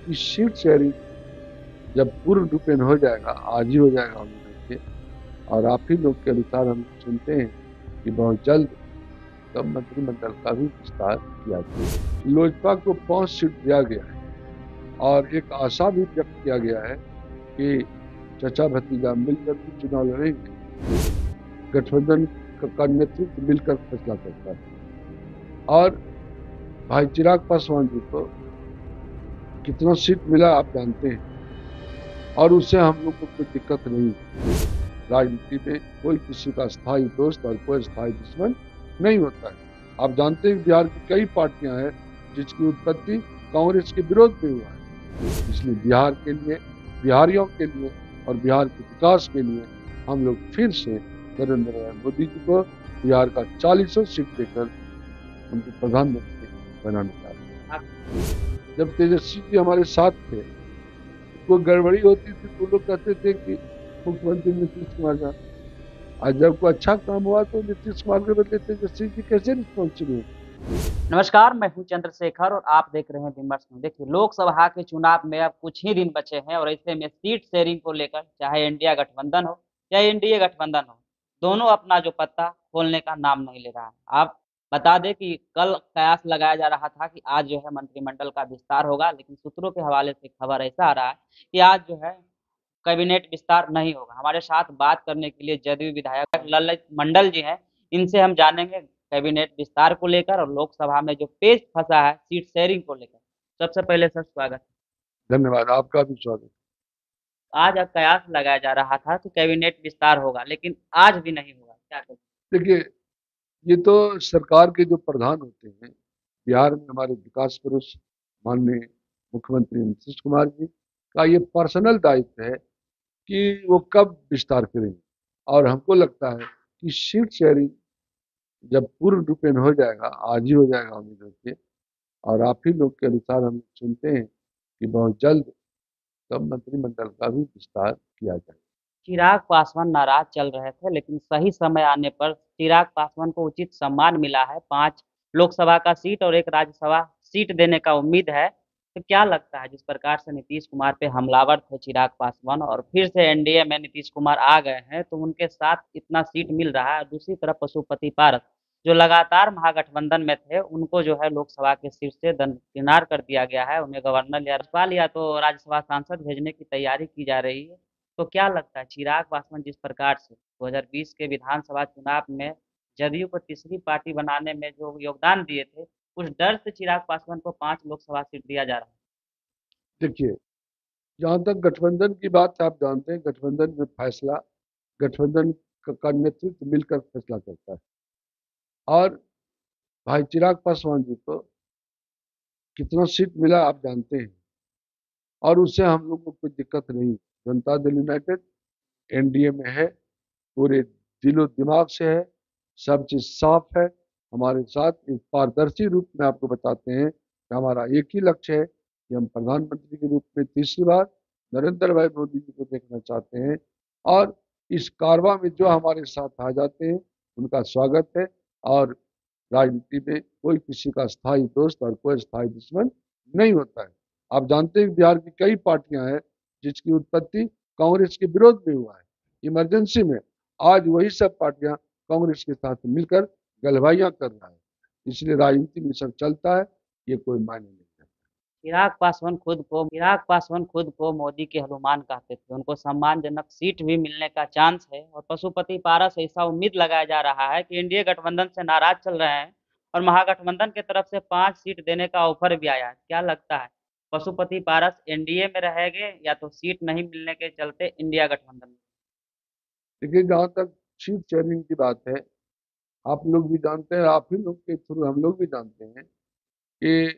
कि seat sharing जब पूर्ण रूपेण हो जाएगा, आज ही हो जाएगा उम्मीद है, और आप ही लोग के अनुसार हम सुनते हैं कि बहुत जल्द तब मंत्रिमंडल का भी विस्तार किया जाएगा। लोजपा को 5 सीट दिया गया है और एक आशा भी व्यक्त किया गया है कि चचा भतीजा मिलकर के चुनाव लड़ेंगे। गठबंधन का नेतृत्व मिलकर फैसला करता है और भाई चिराग पासवान जी को कितना सीट मिला आप जानते हैं, और उससे हम लोग को कोई दिक्कत नहीं है। राजनीति में कोई किसी का स्थायी दोस्त और कोई स्थायी दुश्मन नहीं होता है। आप जानते हैं बिहार की कई पार्टियां हैं जिसकी उत्पत्ति कांग्रेस के विरोध में हुआ है। इसलिए बिहार के लिए, बिहारियों के लिए और बिहार के विकास के लिए हम लोग फिर से नरेंद्र मोदी जी को बिहार का 40 सीट देकर उनको प्रधानमंत्री बनाना चाहते हैं। जब तेजस्वी जी हमारे साथ थे, कोई गड़बड़ी होती थी तो लोग कहते थे कि मुख्यमंत्री नीतीश कुमार का, आज जब कोई अच्छा काम हुआ तो नीतीश कुमार के बदले तेजस्वी जी कैसे रिस्पॉन्सिबल हुए। नमस्कार, मैं हूं चंद्रशेखर और आप देख रहे हैं विमर्श में। देखिए, लोकसभा के चुनाव में अब कुछ ही दिन बचे हैं और ऐसे में सीट शेयरिंग को लेकर चाहे इंडिया गठबंधन हो या एनडीए गठबंधन हो, दोनों अपना जो पत्ता खोलने का नाम नहीं ले रहा है। आप बता दें कि कल कयास लगाया जा रहा था कि आज जो है मंत्रिमंडल का विस्तार होगा, लेकिन सूत्रों के हवाले से खबर ऐसा आ रहा है कि आज जो है कैबिनेट विस्तार नहीं होगा। हमारे साथ बात करने के लिए जदयू विधायक ललित मंडल जी हैं। इनसे हम जानेंगे कैबिनेट विस्तार को लेकर और लोकसभा में जो पेच फंसा है सीट शेयरिंग को लेकर। सबसे पहले सर स्वागत। धन्यवाद, आपका भी स्वागत। आज अब कयास लगाया जा रहा था कि कैबिनेट विस्तार होगा, लेकिन आज भी नहीं हुआ, क्या कहें? देखिए, ये तो सरकार के जो प्रधान होते हैं, बिहार में हमारे विकास पुरुष माननीय मुख्यमंत्री नीतीश कुमार जी का ये पर्सनल दायित्व है कि वो कब विस्तार करेंगे। और हमको लगता है कि सीट शेयरिंग जब पूर्ण रूपेण हो जाएगा, आज ही हो जाएगा उम्मीद है, और आप ही लोग के अनुसार हम सुनते हैं कि बहुत जल्द तब मंत्रिमंडल का भी विस्तार किया जाएगा। चिराग पासवान नाराज चल रहे थे, लेकिन सही समय आने पर चिराग पासवान को उचित सम्मान मिला है। 5 लोकसभा का सीट और 1 राज्यसभा सीट देने का उम्मीद है। तो क्या लगता है, जिस प्रकार से नीतीश कुमार पे हमलावर थे चिराग पासवान और फिर से एनडीए में नीतीश कुमार आ गए हैं, तो उनके साथ इतना सीट मिल रहा है। दूसरी तरफ पशुपति पारस जो लगातार महागठबंधन में थे, उनको जो है लोकसभा के सीट से दरकिनार कर दिया गया है। उन्हें गवर्नर या राज्यपाल या तो राज्यसभा सांसद भेजने की तैयारी की जा रही है। तो क्या लगता है, चिराग पासवान जिस प्रकार से 2020 के विधानसभा चुनाव में जदयू को तीसरी पार्टी बनाने में जो योगदान दिए थे, उस डर से चिराग पासवान को 5 लोकसभा सीट दिया जा रहा है? देखिए, जहाँ तक गठबंधन की बात है, आप जानते हैं गठबंधन में फैसला गठबंधन का नेतृत्व मिलकर फैसला करता है, और भाई चिराग पासवान जी को कितना सीट मिला आप जानते हैं, और उससे हम लोग को कोई दिक्कत नहीं। जनता दल यूनाइटेड एनडीए में है, पूरे दिलो दिमाग से है, सब चीज साफ है। हमारे साथ एक पारदर्शी रूप में आपको बताते हैं कि हमारा एक ही लक्ष्य है कि हम प्रधानमंत्री के रूप में तीसरी बार नरेंद्र भाई मोदी जी को देखना चाहते हैं, और इस कारवां में जो हमारे साथ आ जाते हैं उनका स्वागत है। और राजनीति में कोई किसी का स्थायी दोस्त और कोई स्थायी दुश्मन नहीं होता है। आप जानते हैं बिहार की कई पार्टियां हैं जिसकी उत्पत्ति कांग्रेस के विरोध में हुआ है। इमरजेंसी में आज वही सब पार्टियां कांग्रेस के साथ मिलकर गलवाइयां कर रहा है। इसलिए राजनीति में सब चलता है, ये कोई मायने नहीं रखता। चिराग पासवान खुद को मोदी के हनुमान कहते थे। उनको सम्मानजनक सीट भी मिलने का चांस है और पशुपति पारस ऐसा उम्मीद लगाया जा रहा है कि एनडीए गठबंधन से नाराज चल रहे हैं और महागठबंधन की तरफ से 5 सीट देने का ऑफर भी आया है। क्या लगता है, पशुपति पारस एनडीए में रहेंगे या तो सीट नहीं मिलने के चलते इंडिया गठबंधन में? देखिए, जहाँ तक सीट शेयरिंग की बात है, आप लोग भी जानते हैं, आप ही लोग के थ्रू हम लोग भी जानते हैं कि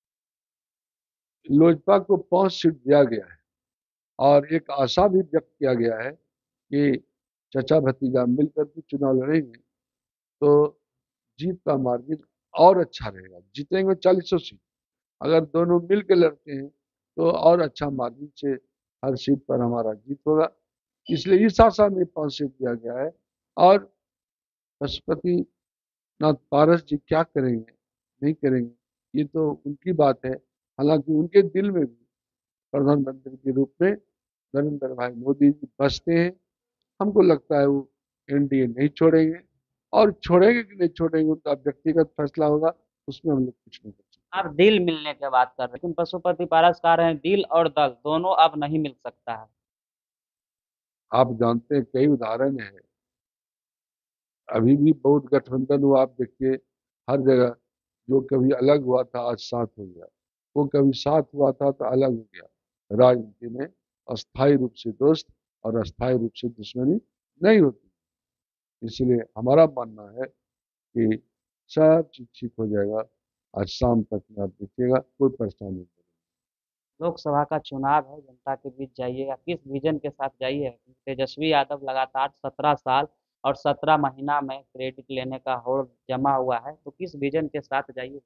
लोजपा को 5 सीट दिया गया है और एक आशा भी व्यक्त किया गया है कि चचा भतीजा मिलकर के चुनाव लड़ेंगे तो जीत का मार्जिन और अच्छा रहेगा। जीतेंगे 40 सीट। अगर दोनों मिल के लड़ते हैं तो और अच्छा मार्जिन से हर सीट पर हमारा जीत होगा। इसलिए इस आशा में 5 सीट दिया गया है। और पशुपति नाथ पारस जी क्या करेंगे नहीं करेंगे, ये तो उनकी बात है। हालांकि उनके दिल में भी प्रधानमंत्री के रूप में नरेंद्र भाई मोदी जी बसते हैं। हमको लगता है वो एनडीए नहीं छोड़ेंगे, और छोड़ेंगे कि नहीं छोड़ेंगे उनका व्यक्तिगत फैसला होगा, उसमें हम लोग कुछ नहीं कर सकते। आप दिल मिलने की बात कर रहे हैं, लेकिन पशुपति पारस कह रहे हैं दिल और दल दोनों अब नहीं मिल सकता है। आप जानते हैं कई उदाहरण है, अभी भी बहुत गठबंधन हुआ, आप देखिए हर जगह। जो कभी अलग हुआ था आज साथ हो गया, वो कभी साथ हुआ था तो अलग हो गया। राजनीति में अस्थायी रूप से दोस्त और अस्थायी रूप से दुश्मनी नहीं होती। इसलिए हमारा मानना है कि सब चीज ठीक हो जाएगा। आज शाम तक में आप देखिएगा कोई परेशानी नहीं। लोकसभा का चुनाव है, जनता के बीच जाइएगा, किस विजन के साथ जाइए? तेजस्वी यादव लगातार 17 साल और 17 महीना में क्रेडिट लेने का होड़ जमा हुआ है, तो किस विजन के साथ जाइए?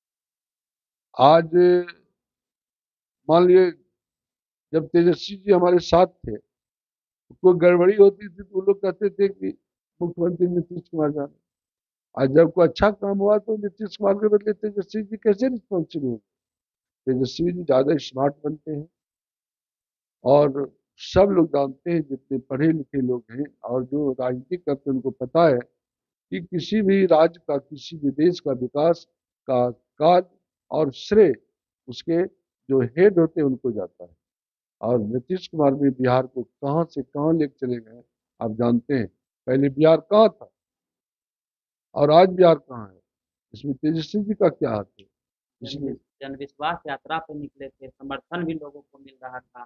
आज मान लिए जब तेजस्वी जी हमारे साथ थे, तो कोई गड़बड़ी होती थी तो वो लोग कहते थे कि मुख्यमंत्री नीतीश कुमार जाने। आज जब कोई अच्छा काम हुआ तो नीतीश कुमार के बदले तेजस्वी जी कैसे रिस्पॉन्सिबल हुए? तेजस्वी जी ज्यादा स्मार्ट बनते हैं, और सब लोग जानते हैं, जितने पढ़े लिखे लोग हैं और जो राजनीति करते हैं उनको पता है कि किसी भी राज्य का, किसी भी देश का विकास का कार्य और श्रेय उसके जो हेड होते हैं उनको जाता है। और नीतीश कुमार भी बिहार को कहां से कहां लेकर चले गए आप जानते हैं। पहले बिहार कहाँ था और आज बिहार कहाँ है, इसमें तेजस्वी जी का क्या हाथ है? इसलिए जनविश्वास यात्रा पे निकले थे, समर्थन भी लोगों को मिल रहा था।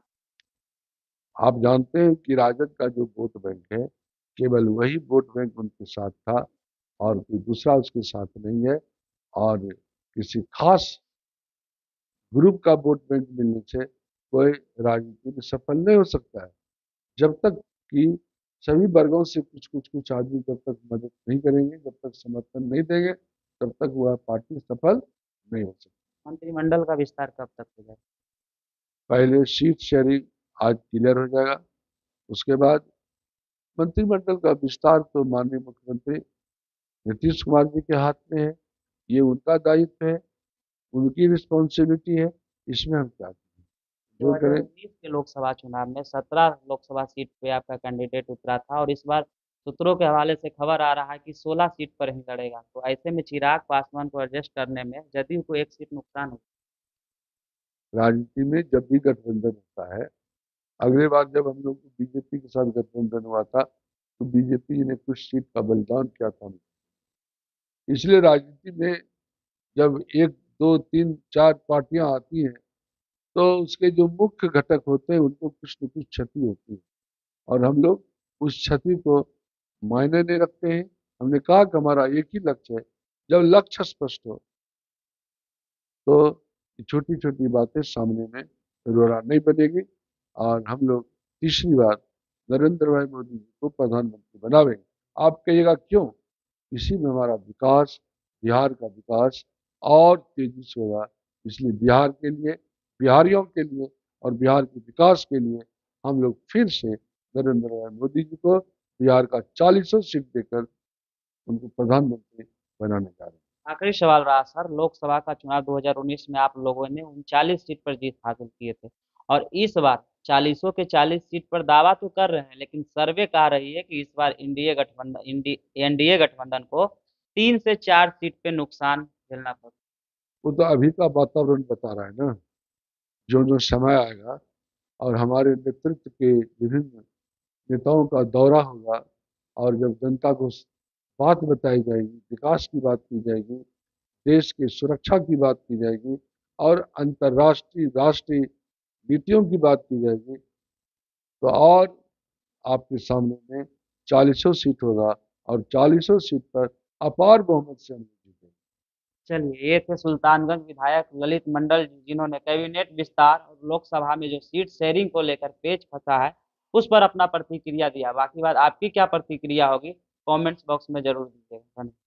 आप जानते हैं कि राजद का जो वोट बैंक है, केवल वही वोट बैंक उनके साथ था, और कोई दूसरा उसके साथ नहीं है। और किसी खास ग्रुप का वोट बैंक मिलने से कोई राजनीति में सफल नहीं हो सकता है। जब तक कि सभी वर्गों से कुछ आदमी जब तक मदद नहीं करेंगे, जब तक समर्थन नहीं देंगे, तब तक वह पार्टी सफल नहीं हो सकती। मंत्रिमंडल का विस्तार कब तक हो जाए? पहले सीट शेयरिंग आज क्लियर हो जाएगा, उसके बाद मंत्रिमंडल का विस्तार तो माननीय मुख्यमंत्री नीतीश कुमार जी के हाथ में है। ये उनका दायित्व है, उनकी रिस्पॉन्सिबिलिटी है। इसमें हम क्या करें, जो करें। 2019 के लोकसभा चुनाव में 17 लोकसभा सीट पे आपका कैंडिडेट उतरा था, और इस बार सूत्रों के हवाले से खबर आ रहा है कि 16 सीट पर ही लड़ेगा। तो ऐसे में चिराग पासवान को एडजस्ट करने में जदयू को एक सीट नुकसान हो। राजनीति में जब भी गठबंधन होता है, अगले बार जब हम लोग बीजेपी के साथ गठबंधन हुआ था तो बीजेपी ने कुछ सीट का बलिदान किया था। इसलिए राजनीति में जब एक दो तीन चार पार्टियां आती हैं तो उसके जो मुख्य घटक होते हैं उनको कुछ न कुछ क्षति होती है, और हम लोग उस क्षति को मायने नहीं रखते हैं। हमने कहा कि हमारा एक ही लक्ष्य है। जब लक्ष्य स्पष्ट हो तो छोटी छोटी बातें सामने में रोड़ा नहीं बनेगी, और हम लोग तीसरी बार नरेंद्र भाई मोदी जी को प्रधानमंत्री बनावेंगे। आप कहिएगा क्यों? इसी में हमारा विकास, बिहार का विकास और तेजी से होगा। इसलिए बिहार के लिए, बिहारियों के लिए और बिहार के विकास के लिए हम लोग फिर से नरेंद्र भाई मोदी जी को बिहार का 40 सीट देकर उनको प्रधानमंत्री बनाने जा रहे हैं। आखिरी सवाल रहा सर, लोकसभा का चुनाव 2019 में आप लोगों ने 39 सीट पर जीत हासिल किए थे, और इस बार 40 के 40 सीट पर दावा तो कर रहे हैं, लेकिन सर्वे कह रही है कि इस बार एनडीए गठबंधन को 3 से 4 सीट पे नुकसान झेलना पड़ा। वो तो अभी का वातावरण बता रहा है ना। जो जो समय आएगा और हमारे नेतृत्व के विभिन्न नेताओं का दौरा होगा, और जब जनता को बात बताई जाएगी, विकास की बात की जाएगी, देश की सुरक्षा की बात की जाएगी, और अंतर्राष्ट्रीय राष्ट्रीय नीतियों की बात की जाएगी, तो और आपके सामने में 40 सीट होगा, और 40 सीट पर अपार बहुमत से हम जीतेंगे। चलिए, ये थे सुल्तानगंज विधायक ललित मंडल जी, जिन्होंने कैबिनेट विस्तार और लोकसभा में जो सीट शेयरिंग को लेकर पेच फंसा है उस पर अपना प्रतिक्रिया दिया। बाकी बात आपकी क्या प्रतिक्रिया होगी, कमेंट्स बॉक्स में जरूर दीजिएगा। धन्यवाद।